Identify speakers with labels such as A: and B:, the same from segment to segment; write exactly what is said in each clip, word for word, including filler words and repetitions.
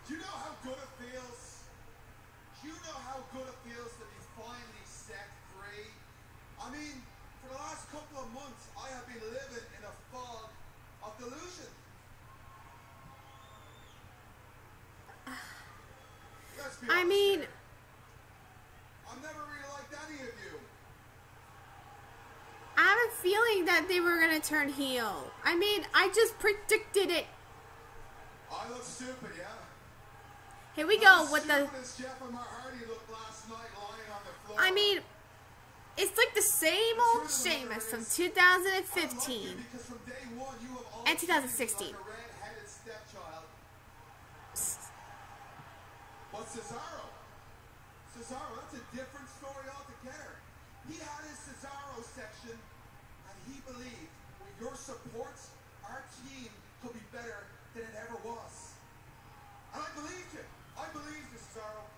A: Do you know how good it feels? Do you know how good it feels to be finally set free? I mean, for the last couple of months, I have been living in a fog of delusion. Let's be
B: I
A: honest
B: mean,
A: here. I've never really liked any of you.
B: I have a feeling that they were gonna turn heel. I mean, I just predicted it.
A: I look stupid, yeah?
B: Here we
A: How
B: go with the.
A: stupid as Jeff and Matt Hardy looked last night lying on the floor.
B: I mean, it's like the same old Sheamus from two thousand fifteen
A: because from day one you have always
B: and two thousand sixteen.
A: like a red-headed stepchild. But Cesaro, Cesaro, that's a different story altogether. He had his Cesaro section, and he believed with your support, our team could be better than it ever was. And I believed you. I believed you, Cesaro.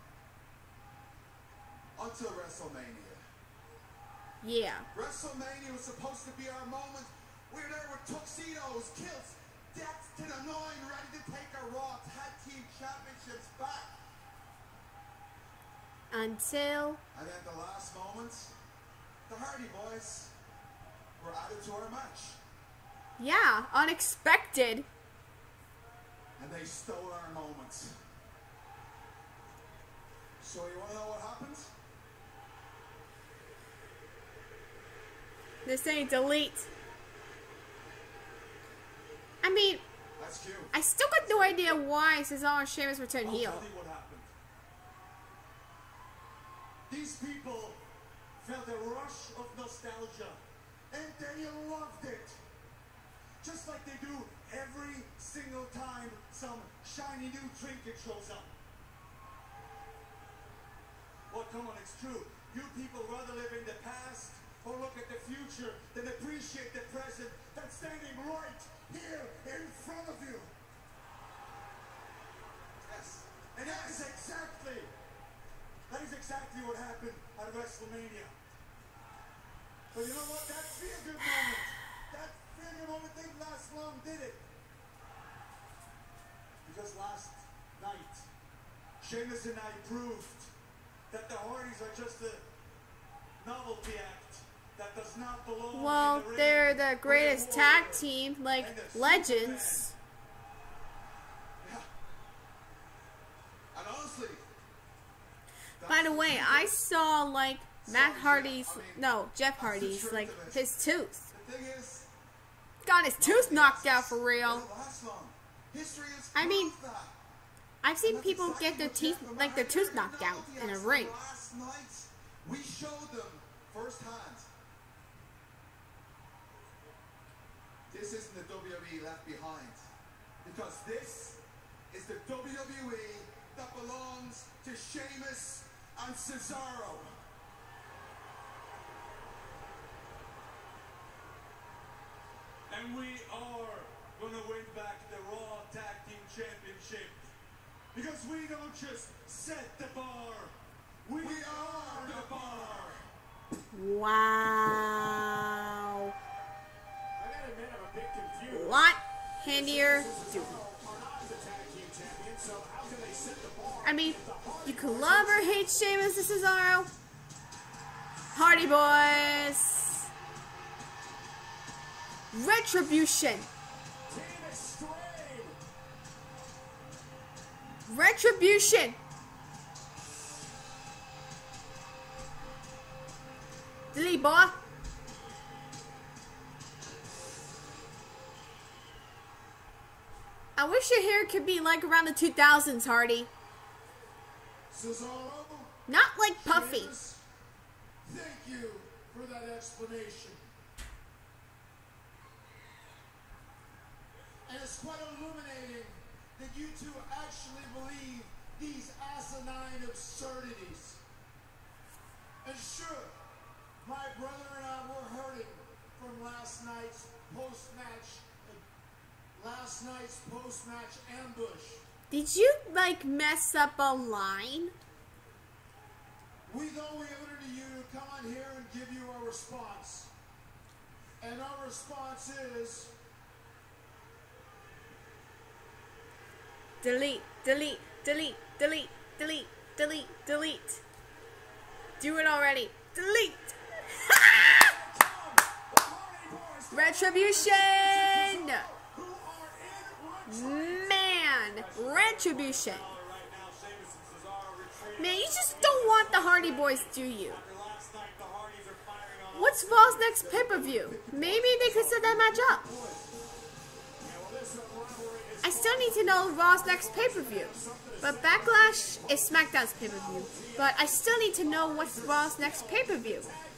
A: Until WrestleMania.
B: Yeah.
A: WrestleMania was supposed to be our moment. We were there with tuxedos, kilts, death to the nine, ready to take our Raw Tag Team Championships back.
B: Until.
A: And at the last moment, the Hardy Boys were added to our match.
B: Yeah, unexpected.
A: And they stole our moments. So you want to know what happened?
B: They're saying delete. I mean,
A: That's cute.
B: I still got no idea why Cesaro and Sheamus were turned
A: I'll
B: heel.
A: tell you what happened. These people felt a rush of nostalgia, and they loved it. Just like they do every single time some shiny new trinket shows up. Well, come on, it's true. You people rather live in the past or look at the future than appreciate the present that's standing right here in front of you. Yes. And that is exactly, that is exactly what happened at WrestleMania. But you know what? That feel-good moment, that feel-good moment didn't last long, did it? Because last night, Sheamus and I proved that the Hardys are just a novelty act that does not belong.
B: Well,
A: in the ring
B: they're the
A: with
B: greatest
A: a
B: tag
A: warrior
B: team, like
A: and a
B: legends.
A: Superman. Yeah. And honestly,
B: By the way, I saw like Matt Hardy's, no, Jeff Hardy's, like his tooth.
A: the thing is,
B: Got his tooth knocked out for real.
A: it lasts long. History is
B: I mean,
A: proof that.
B: I've seen
A: And that's
B: people
A: exactly
B: get their
A: what
B: teeth,
A: Jeff and
B: like their
A: Matt
B: tooth
A: Hardy
B: knocked out
A: novelty
B: in a
A: acts.
B: ring.
A: Last night, we showed them firsthand. This isn't the W W E left behind, because this is the W W E that belongs to Sheamus and Cesaro. And we are going to win back the Raw Tag Team Championship, because we don't just set the bar, we, we are the bar.
B: Wow.
C: I gotta admit, I'm a bit confused.
B: Lot handier. Dude. I mean, you can love or hate Sheamus and Cesaro. Hardy Boys. Retribution. Retribution. Delete, boy. I wish your hair could be like around the two thousands, Hardy.
A: Cesaro,
B: Not like puffy.
A: Sheamus, thank you for that explanation. And it's quite illuminating that you two actually believe these asinine absurdities. And sure, my brother and I were hurting from last night's post-match, last night's post-match ambush.
B: Did you like mess up a line?
A: We thought we owed it to you to come on here and give you our response. And our response is...
B: Delete, delete. delete, delete, delete, delete, delete. Do it already. Delete. Retribution. Man, Retribution. Man, you just don't want the Hardy Boys, do you? What's Raw's next pay-per-view? Maybe they could set that match up. I still need to know Raw's next pay-per-view. But Backlash is SmackDown's pay-per-view. But I still need to know what's Raw's next pay-per-view.